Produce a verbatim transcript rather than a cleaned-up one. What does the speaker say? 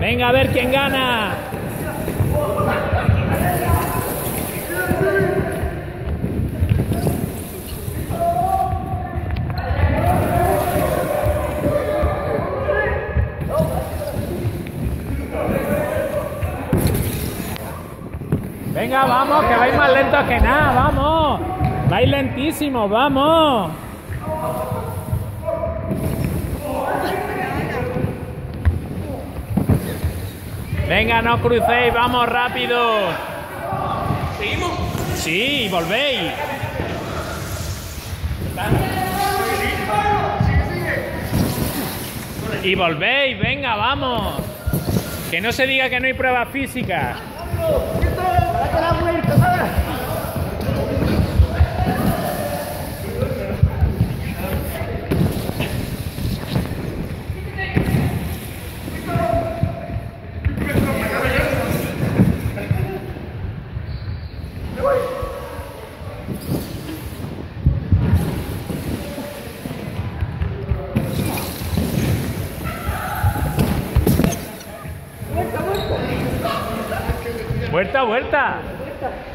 Venga, a ver quién gana. Venga, vamos, que vais más lentos que nada, vamos. Vais lentísimos, vamos. Venga, no crucéis, vamos rápido. ¿Seguimos? Sí, volvéis. Y volvéis, venga, vamos. Que no se diga que no hay pruebas físicas. Vuelta, vuelta.